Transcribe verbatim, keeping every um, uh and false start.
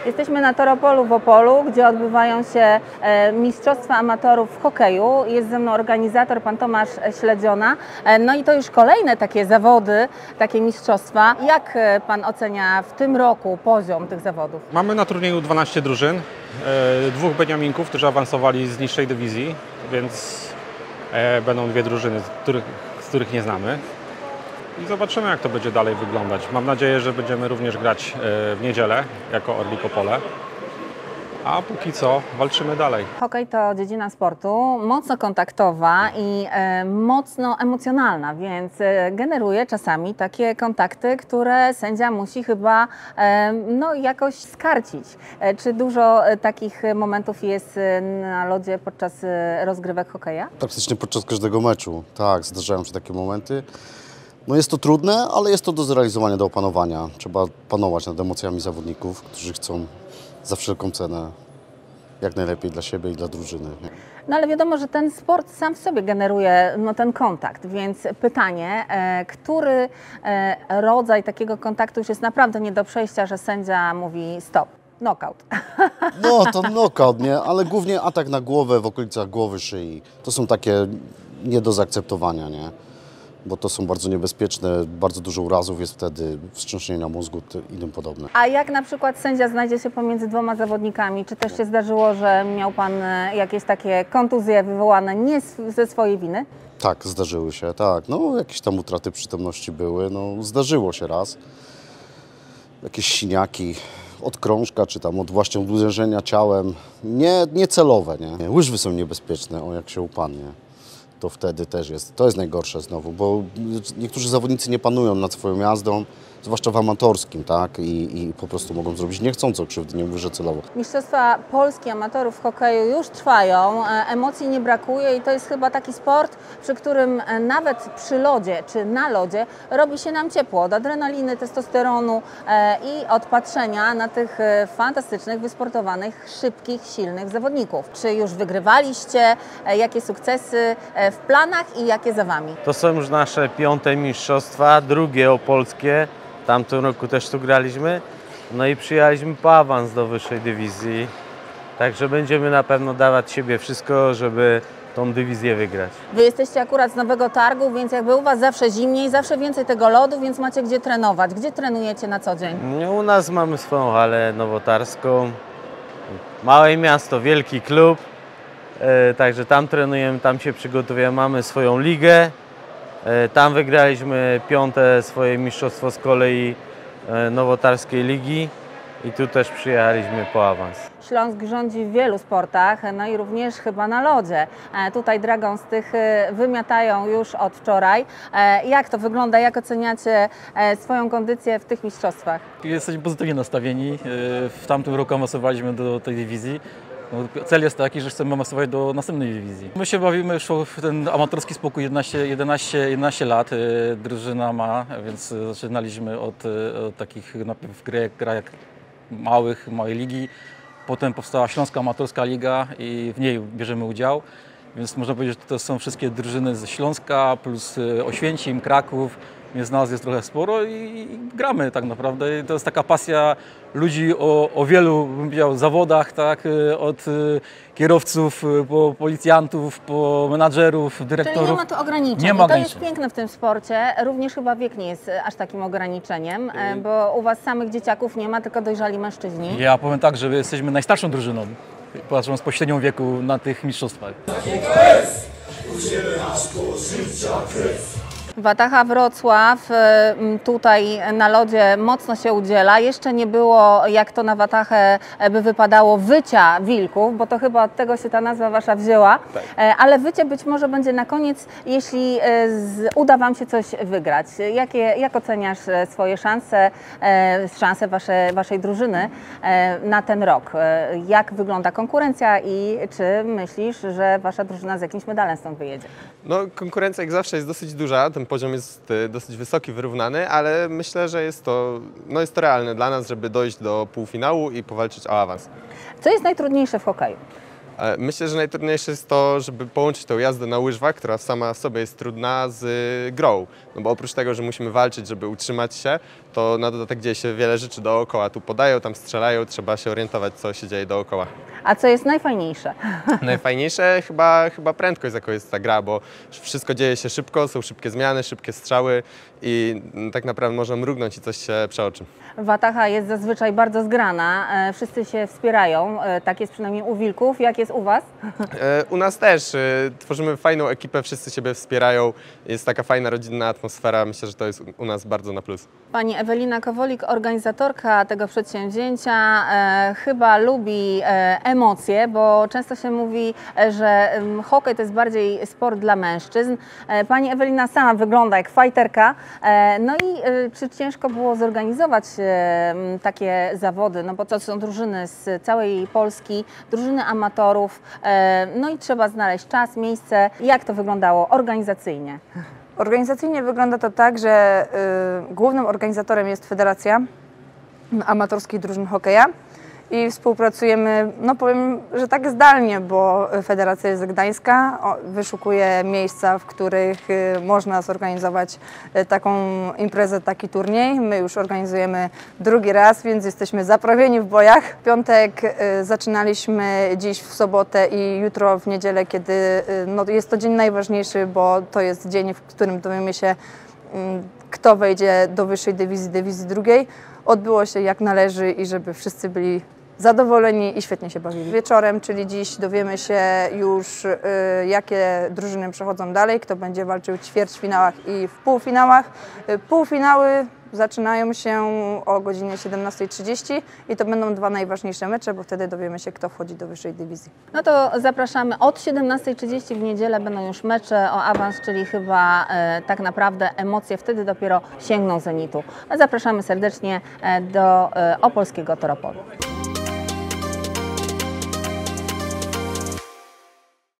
Jesteśmy na Toropolu w Opolu, gdzie odbywają się Mistrzostwa Amatorów w hokeju. Jest ze mną organizator, pan Tomasz Śledziona. No i to już kolejne takie zawody, takie mistrzostwa. Jak pan ocenia w tym roku poziom tych zawodów? Mamy na turnieju dwanaście drużyn, dwóch beniaminków, którzy awansowali z niższej dywizji, więc będą dwie drużyny, z których, z których nie znamy. I zobaczymy, jak to będzie dalej wyglądać. Mam nadzieję, że będziemy również grać w niedzielę jako Orlik Opole. A póki co walczymy dalej. Hokej to dziedzina sportu mocno kontaktowa i e, mocno emocjonalna, więc e, generuje czasami takie kontakty, które sędzia musi chyba e, no, jakoś skarcić. E, czy dużo e, takich momentów jest e, na lodzie podczas e, rozgrywek hokeja? Praktycznie podczas każdego meczu, tak, zdarzają się takie momenty. No jest to trudne, ale jest to do zrealizowania, do opanowania. Trzeba panować nad emocjami zawodników, którzy chcą za wszelką cenę jak najlepiej dla siebie i dla drużyny. No ale wiadomo, że ten sport sam w sobie generuje no, ten kontakt, więc pytanie, e, który e, rodzaj takiego kontaktu już jest naprawdę nie do przejścia, że sędzia mówi stop, knockout. No to knockout, nie? Ale głównie atak na głowę, w okolicach głowy, szyi. To są takie nie do zaakceptowania, nie? Bo to są bardzo niebezpieczne, bardzo dużo urazów jest wtedy, wstrząśnienia mózgu i tym podobne. A jak na przykład sędzia znajdzie się pomiędzy dwoma zawodnikami, czy też się zdarzyło, że miał pan jakieś takie kontuzje wywołane nie ze swojej winy? Tak, zdarzyły się, tak. No jakieś tam utraty przytomności były, no zdarzyło się raz. Jakieś siniaki od krążka, czy tam od właśnie uderzenia ciałem, nie, niecelowe, nie? Łyżwy są niebezpieczne, o jak się upadnie. To wtedy też jest, to jest najgorsze znowu, bo niektórzy zawodnicy nie panują nad swoją jazdą, zwłaszcza w amatorskim, tak, i, i po prostu mogą zrobić niechcącą krzywdy, nie mówię, że celowo. Mistrzostwa Polski amatorów w hokeju już trwają, emocji nie brakuje i to jest chyba taki sport, przy którym nawet przy lodzie czy na lodzie robi się nam ciepło od adrenaliny, testosteronu i od patrzenia na tych fantastycznych, wysportowanych, szybkich, silnych zawodników. Czy już wygrywaliście? Jakie sukcesy w planach i jakie za Wami? To są już nasze piąte mistrzostwa, drugie opolskie. W tamtym roku też tu graliśmy. No i przyjechaliśmy po awans do wyższej dywizji. Także będziemy na pewno dawać siebie wszystko, żeby tą dywizję wygrać. Wy jesteście akurat z Nowego Targu, więc jakby u Was zawsze zimniej, zawsze więcej tego lodu, więc macie gdzie trenować. Gdzie trenujecie na co dzień? No, u nas mamy swoją halę nowotarską. Małe miasto, wielki klub. E, także tam trenujemy, tam się przygotowujemy. Mamy swoją ligę. Tam wygraliśmy piąte swoje mistrzostwo z kolei nowotarskiej ligi i tu też przyjechaliśmy po awans. Śląsk rządzi w wielu sportach, no i również chyba na lodzie. Tutaj Dragons tych wymiatają już od wczoraj. Jak to wygląda? Jak oceniacie swoją kondycję w tych mistrzostwach? Jesteśmy pozytywnie nastawieni. W tamtym roku awansowaliśmy do tej dywizji. No, cel jest taki, że chcemy awansować do następnej dywizji. My się bawimy już w ten amatorski spokój jedenaście, jedenaście, jedenaście lat. Drużyna ma, więc zaczynaliśmy od, od takich najpierw w krajach małych, małej ligi. Potem powstała Śląska Amatorska Liga i w niej bierzemy udział. Więc można powiedzieć, że to są wszystkie drużyny ze Śląska plus Oświęcim, Kraków. Więc nas jest trochę sporo i, i gramy tak naprawdę. I to jest taka pasja ludzi o, o wielu, bym powiedział, zawodach, tak? Od kierowców, po policjantów, po menadżerów, dyrektorów. Czyli nie ma tu ograniczeń. Nie ma I to ograniczeń. jest piękne w tym sporcie. Również chyba wiek nie jest aż takim ograniczeniem, bo u Was samych dzieciaków nie ma, tylko dojrzali mężczyźni. Ja powiem tak, że jesteśmy najstarszą drużyną, patrząc po średnią wieku na tych mistrzostwach. Wataha Wrocław tutaj na lodzie mocno się udziela. Jeszcze nie było, jak to na Watachę by wypadało, wycia wilków, bo to chyba od tego się ta nazwa Wasza wzięła. Tak. Ale wycie być może będzie na koniec, jeśli uda Wam się coś wygrać. Jakie, jak oceniasz swoje szanse, szanse wasze, Waszej drużyny na ten rok? Jak wygląda konkurencja i czy myślisz, że Wasza drużyna z jakimś medalem stąd wyjedzie? No, konkurencja jak zawsze jest dosyć duża, ten poziom jest dosyć wysoki, wyrównany, ale myślę, że jest to, no jest to realne dla nas, żeby dojść do półfinału i powalczyć o awans. Co jest najtrudniejsze w hokeju? Myślę, że najtrudniejsze jest to, żeby połączyć tę jazdę na łyżwach, która sama w sobie jest trudna, z grą. No bo oprócz tego, że musimy walczyć, żeby utrzymać się, to na dodatek dzieje się wiele rzeczy dookoła. Tu podają, tam strzelają, trzeba się orientować, co się dzieje dookoła. A co jest najfajniejsze? Najfajniejsze chyba, chyba prędkość, z jaką jest ta gra, bo wszystko dzieje się szybko, są szybkie zmiany, szybkie strzały i tak naprawdę można mrugnąć i coś się przeoczy. Wataha jest zazwyczaj bardzo zgrana, e, wszyscy się wspierają, e, tak jest przynajmniej u Wilków. Jak jest u Was? E, U nas też. e, Tworzymy fajną ekipę, wszyscy siebie wspierają. Jest taka fajna, rodzinna atmosfera. Myślę, że to jest u nas bardzo na plus. Pani Ewelina Kowolik, organizatorka tego przedsięwzięcia, e, chyba lubi e, emocje, bo często się mówi, e, że em, hokej to jest bardziej sport dla mężczyzn. E, Pani Ewelina sama wygląda jak fajterka. E, no i e, czy ciężko było zorganizować e, m, takie zawody? No bo to są drużyny z całej Polski, drużyny amatorów. E, no i trzeba znaleźć czas, miejsce. Jak to wyglądało organizacyjnie? Organizacyjnie wygląda to tak, że y, głównym organizatorem jest Federacja Amatorskich Drużyn Hokeja i współpracujemy, no powiem, że tak zdalnie, bo Federacja jest z Gdańska, o, wyszukuje miejsca, w których y, można zorganizować y, taką imprezę, taki turniej. My już organizujemy drugi raz, więc jesteśmy zaprawieni w bojach. W piątek y, zaczynaliśmy, dziś w sobotę i jutro w niedzielę, kiedy y, no, jest to dzień najważniejszy, bo to jest dzień, w którym dowiemy się, y, kto wejdzie do wyższej dywizji, dywizji drugiej. Odbyło się jak należy i żeby wszyscy byli zadowoleni i świetnie się bawili. Wieczorem, czyli dziś, dowiemy się już, y, jakie drużyny przechodzą dalej, kto będzie walczył w ćwierćfinałach i w półfinałach. Y, półfinały zaczynają się o godzinie siedemnastej trzydzieści i to będą dwa najważniejsze mecze, bo wtedy dowiemy się, kto wchodzi do wyższej dywizji. No to zapraszamy od siedemnastej trzydzieści w niedzielę będą już mecze o awans, czyli chyba e, tak naprawdę emocje wtedy dopiero sięgną zenitu. Zapraszamy serdecznie e, do e, opolskiego Toropolu.